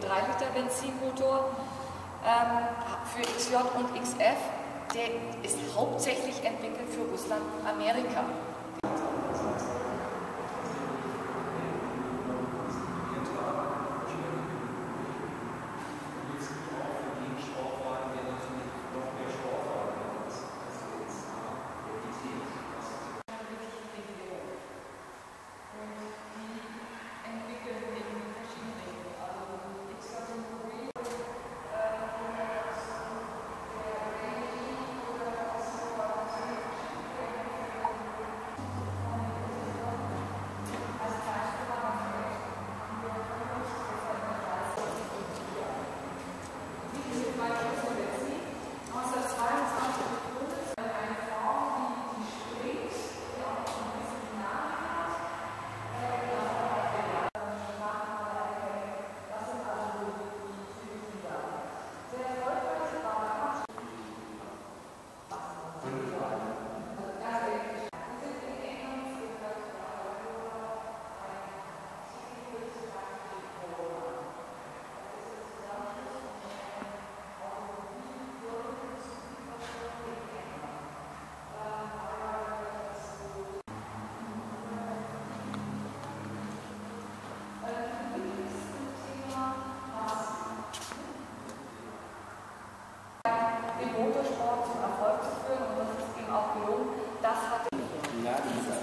3-Liter Benzinmotor für XJ und XF. Der ist hauptsächlich entwickelt für Russland und Amerika. Den Motorsport zum Erfolg zu führen, und das ist ihm auch gelungen. Das hatte